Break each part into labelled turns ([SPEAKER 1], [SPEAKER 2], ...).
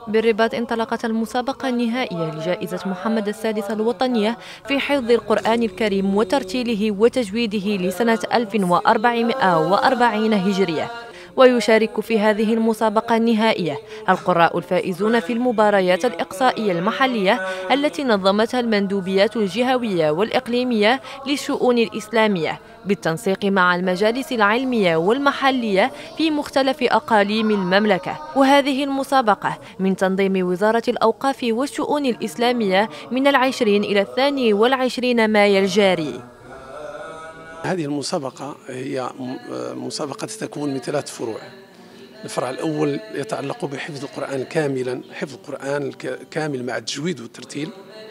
[SPEAKER 1] بالرباط انطلقت المسابقة النهائية لجائزة محمد السادس الوطنية في حفظ القرآن الكريم وترتيله وتجويده لسنة 1440 هجرية. ويشارك في هذه المسابقة النهائية القراء الفائزون في المباريات الإقصائية المحلية التي نظمتها المندوبيات الجهوية والإقليمية للشؤون الإسلامية بالتنسيق مع المجالس العلمية والمحلية في مختلف أقاليم المملكة. وهذه المسابقة من تنظيم وزارة الأوقاف والشؤون الإسلامية من 20 إلى 22 مايو الجاري.
[SPEAKER 2] هذه المسابقة هي مسابقة تتكون من 3 فروع. الفرع الأول يتعلق بحفظ القرآن كاملا، حفظ القرآن كامل مع التجويد والترتيل.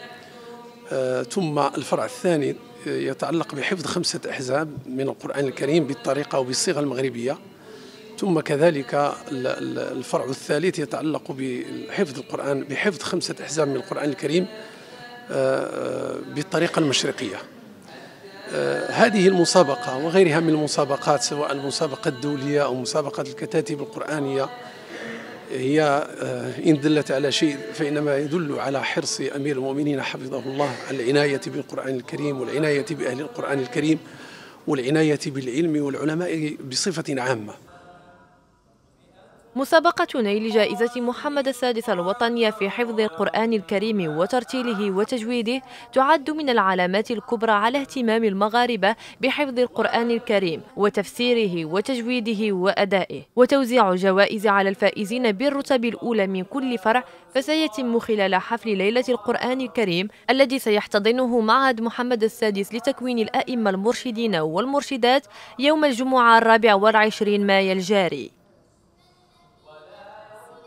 [SPEAKER 2] ثم الفرع الثاني يتعلق بحفظ 5 أحزاب من القرآن الكريم بالطريقة وبالصيغة المغربية. ثم كذلك الفرع الثالث يتعلق بحفظ القرآن بحفظ 5 أحزاب من القرآن الكريم بالطريقة المشرقية. هذه المسابقة وغيرها من المسابقات سواء المسابقة الدولية أو مسابقة الكتاتب القرآنية هي إن دلت على شيء فإنما يدل على حرص أمير المؤمنين حفظه الله على العناية بالقرآن الكريم والعناية بأهل القرآن الكريم والعناية بالعلم والعلماء بصفة عامة.
[SPEAKER 1] مسابقة نيل جائزة محمد السادس الوطنية في حفظ القرآن الكريم وترتيله وتجويده تعد من العلامات الكبرى على اهتمام المغاربة بحفظ القرآن الكريم وتفسيره وتجويده وأدائه. وتوزيع جوائز على الفائزين بالرتب الأولى من كل فرع فسيتم خلال حفل ليلة القرآن الكريم الذي سيحتضنه معهد محمد السادس لتكوين الأئمة المرشدين والمرشدات يوم الجمعة 24 مايو الجاري.